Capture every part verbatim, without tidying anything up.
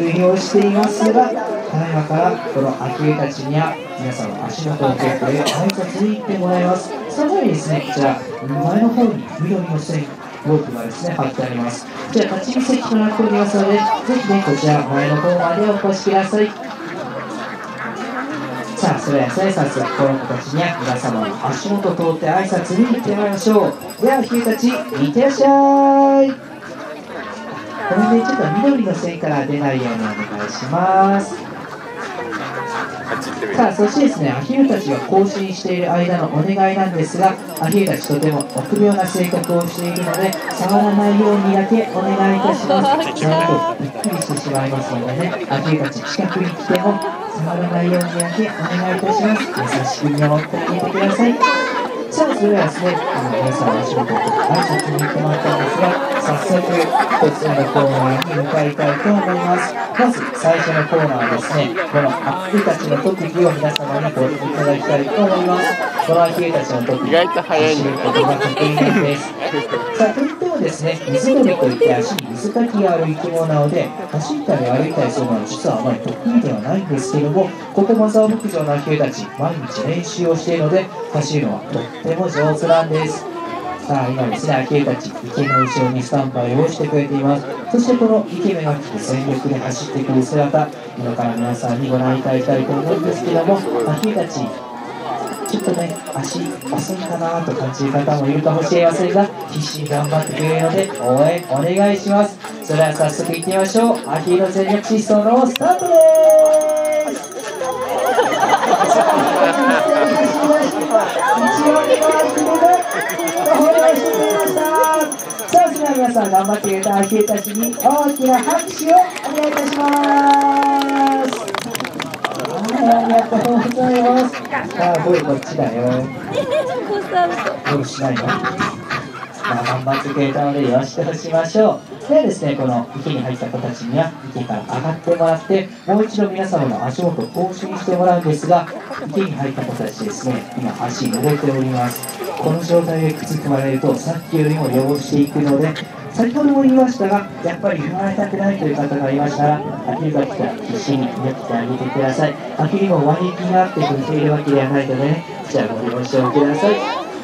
水をしていますが、ただいまからこのアヒルたちには皆さんの足元を蹴って挨拶に行ってもらいます。その前にですね、こちら前の方に緑の線ロープがですね張ってあります。こちら立ち見席となっておりますので、ぜひねこちら前の方までお越しください。さあ、それではですね、早速この子たちには皆様の足元を通って挨拶に行ってもらいましょう。ではアヒルたちいってらっしゃい。これでちょっと緑の線から出ないようにお願いします。さあ、そしてですね、アヒルたちが行進している間のお願いなんですが、アヒルたちとても臆病な性格をしているので、触らないようにだけお願いいたします。なんとびっくりしてしまいますのでね、アヒルたち近くに来ても触らないようにだけお願いいたします。優しく見守ってあげてください。さあ、それではですね、あの皆さんの足元を挨拶に行ってもらったんですが、早速一つ目のコーナーに向かいたいと思います。まず最初のコーナーはですね、このアヒルたちの特技を皆様にご覧いただきたいと思います。このアヒルたちの特技、走ることが得意なんです。さあ、といってもですね、水鳥といって足に水かきがある生き物なので、走ったり歩いたりするのは実はあまり得意ではないんですけども、ここマザー牧場のアヒルたち、毎日練習をしているので、走るのはとっても上手なんです。さあ、今ですね、アヒルたち、池の後ろにスタンバイをしてくれています。そしてこの池目が来て全力で走ってくる姿、今から皆さんにご覧いただきたいと思うんですけども、アヒルたち、ちょっとね、足遅いかなと感じる方もいるかもしれませんが、必死に頑張ってくれるので応援お願いします。それでは早速行ってみましょう。アヒル全力疾走のスタートです。さあ、それでは皆さん頑張ってくれたアヒルたちに大きな拍手をお願いいたします。ありがとうございます。さあ、ボールこっちだよ。ボールしないの？まあ、頑張ってくれたのでよろしくとしましょう。ではですね、この池に入った子たちには池から上がってもらって、もう一度皆様の足元を更新してもらうんですが、池に入った子たちですね、今足濡れております。この状態で靴踏まれるとさっきよりも汚していくので、先ほども言いましたが、やっぱり踏まれたくないという方がいましたら、アヒルが来たら必死に抜きてあげてください。アヒルも割り気があって踏んでいるわけではないのでね、じゃあご了承ください。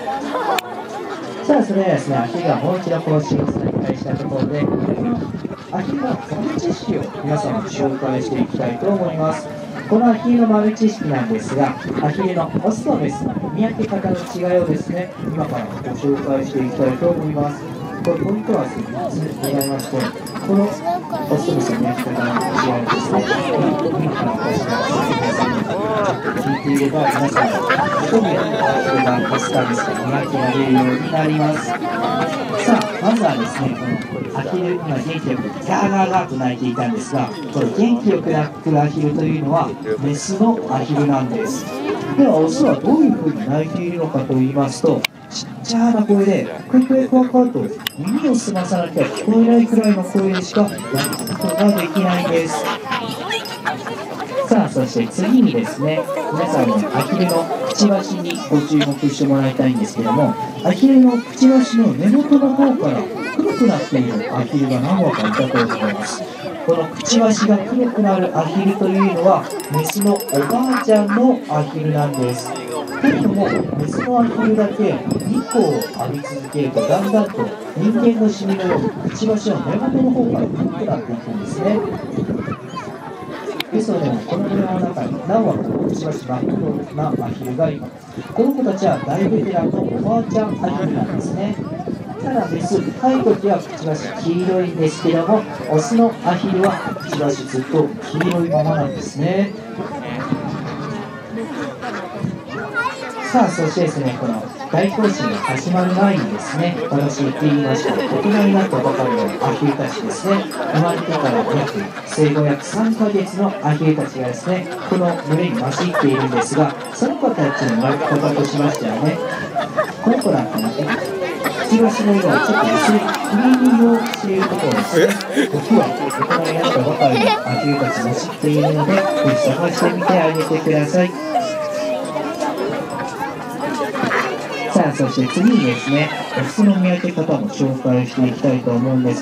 さあ、それではですね、アヒルがもう一度更新を再開したところで、アヒルの豆知識を皆様に紹介していきたいと思います。このアヒルの豆知識なんですが、アヒルのオスとメスの見分け方の違いをですね、今からご紹介していきたいと思います。これポイントはですね、みっつございまして、このオスとメスの見分け方の違いをですね、今からご紹介していきます。聞いていれば皆さんのどのようなアヒルがオスかメスか見分けられるようになります。さあ、まずはですね、このアヒル、今元気よくガーガーガーと鳴いていたんですが、この元気よく鳴くアヒルというのはメスのアヒルなんです。では、オスはどういうふうに鳴いているのかと言いますと、ちっちゃな声で、クイクイクワクワと耳を澄まさなきゃ聞こえないくらいの声でしか鳴くことができないんです。さあ、そして次にですね、皆さんのアヒルのくちばしにご注目してもらいたいんですけども、アヒルのくちばしの根元の方から黒くなっているアヒルが何羽かいたと思います。このくちばしが黒くなるアヒルというのはメスのおばあちゃんのアヒルなんです。けれども、メスのアヒルだけ日光を浴び続けるとだんだんと人間のシミのようにくちばしの根元の方から黒くなっていくんですね。ですので、この群れの中に何羽かくちばし真っ黒なアヒルがいます。この子たちは大ベテランのおばあちゃんアヒルなんですね。ただメス、若い時はくちばし黄色いんですけども、オスのアヒルはくちばしずっと黄色いままなんですね。さあ、そしてですね、この大行進が始まる前にですね、私言って言いました、大人になったばかりのアヒルたちですね、生まれてから約生後約さんかげつのアヒルたちがですね、この群れに混じっているんですが、その子たちの生まれ方としましてはね、この子なんかね、くちばしの色はちょっと薄いクリーム色をしているところですね。僕は大人になったばかりのアヒルたちが知っているので、ぜひ探してみてあげてください。さあ、そして次にですね、オスの見分け方も紹介していきたいと思うんです